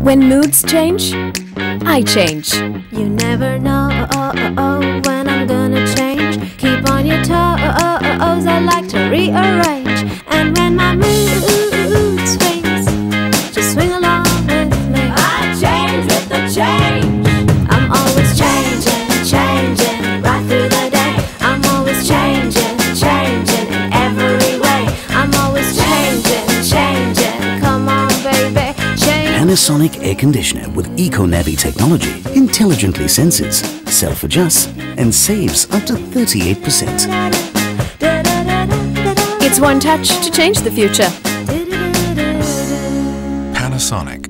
When moods change, I change. You never know when I'm gonna change. Keep on your toes, I like to rearrange. And when my mood swings, just swing along with me. I change with the change. I'm always changing, changing right through the day. I'm always changing, changing in every way. I'm always changing, changing. Come on, baby, change. Panasonic air conditioner with Econavi technology intelligently senses, self-adjusts and saves up to 38%. It's one touch to change the future. Panasonic.